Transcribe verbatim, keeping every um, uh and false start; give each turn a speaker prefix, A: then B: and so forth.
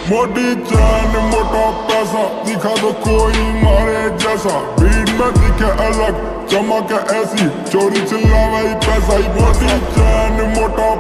A: मोटी चैन मोटा पैसा, दिखा दो कोई मारे जैसा। भीड़ में दिखे अलग चमक ऐसी, चोरी चिल्लावे पैसा। मोटी चैन मोटा